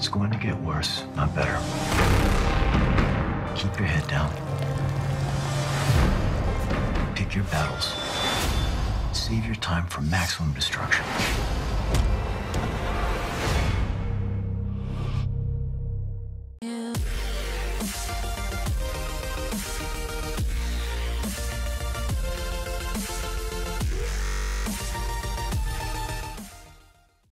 It's going to get worse, not better. Keep your head down. Pick your battles. Save your time for maximum destruction.